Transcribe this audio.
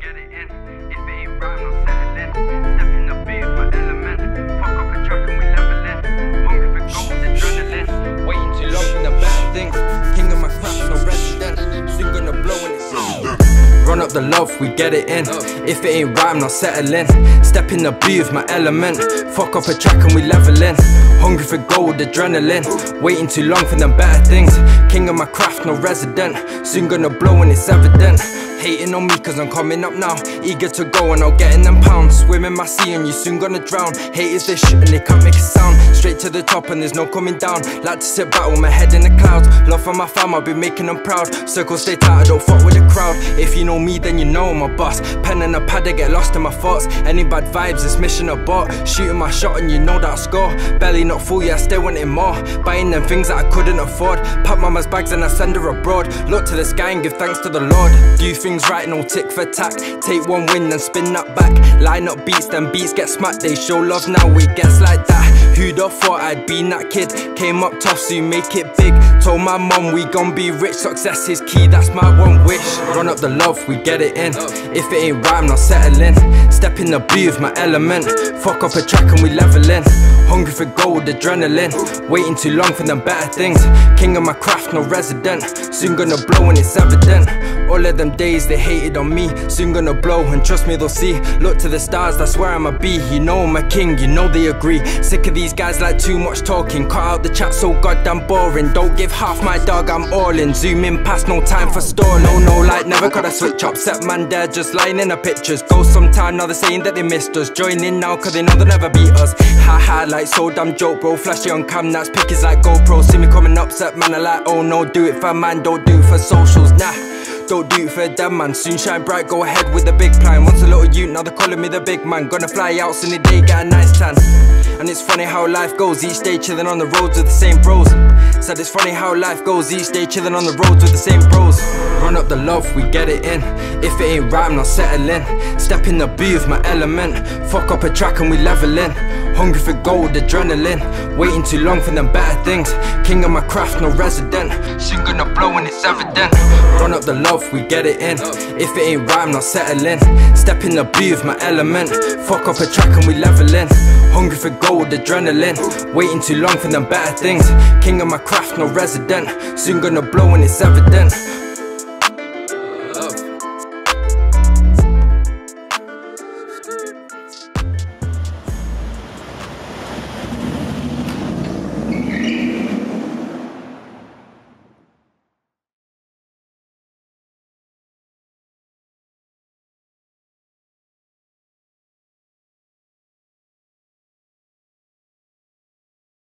get it in. If it ain't right, I'm not settling. Step in the booth, my element. Fuck up a track and we leveling. Hungry for gold, adrenaline. Waiting too long for the better things. King of my craft, no resident. Soon gonna blow when it's evident. Run up the love, we get it in. If it ain't right, I'm not settling. Step in the booth, my element. Fuck up a track and we leveling. Hungry for gold, adrenaline. Waiting too long for them better things. King of my craft, no resident. Soon gonna blow when it's evident. Hating on me cause I'm coming up now. Eager to go and I'll get in them pounds. Swim in my sea and you soon gonna drown. Haters they shit and they can't make a sound. Straight to the top and there's no coming down. Like to sit back with my head in the clouds. Love for my fam, I'll be making them proud. Circle stay tight, I don't fuck with the crowd. If you know me then you know I'm a boss. Pen and a pad, I get lost in my thoughts. Any bad vibes, it's mission abort. Shooting my shot and you know that I score. Belly not full, yeah I still wanting more. Buying them things that I couldn't afford. Pack mama's bags and I send her abroad. Look to the sky and give thanks to the Lord. Do things right, no tick for tack. Take one win and spin that back. Line up beats, then beats get smacked. They show love now, it gets like that. Who'd have thought I'd been that kid? Came up tough, so you make it big. Told my mum we gon' be rich. Success is key, that's my one wish. Run up the love, we get it in. If it ain't right, I'm not settling. Step in the booth, my element. Fuck up a track and we leveling. Hungry for gold, adrenaline. Waiting too long for them better things. King of my craft, no resident. Soon gonna blow when it's evident. All of them days they hated on me. Soon gonna blow and trust me they'll see. Look to the stars, that's where I'ma be. You know I'm a king, you know they agree. Sick of these guys like too much talking. Cut out the chat so goddamn boring. Don't give half my dog, I'm all in. Zoom in past, no time for stall. No like never could I switch up. Set man there just lying in the pictures. Go sometime, now they're saying that they missed us. Join in now cause they know they'll never beat us. Ha like so damn joke bro. Flashy on cam, that's pickers like GoPro. See me coming up, set man I like oh no. Do it for man, don't do it for socials, nah. Don't do it for them man, soon shine bright, go ahead with the big plan. Once a little youth, now they're calling me the big man. Gonna fly out sunny day, get a nice tan. And it's funny how life goes, each day chilling on the roads with the same bros. Said it's funny how life goes, each day chilling on the roads with the same bros. Run up the love, we get it in. If it ain't right, I'm not settling. Step in the booth, my element. Fuck up a track and we leveling. Hungry for gold, adrenaline. Waiting too long for them better things. King of my craft, no resident. Soon gonna blow when it's evident. Run up the love, we get it in. If it ain't right, I'm not settling. Step in the booth, my element. Fuck up a track and we leveling. Hungry for gold, adrenaline. Waiting too long for them better things. King of my craft, no resident. Soon gonna blow when it's evident.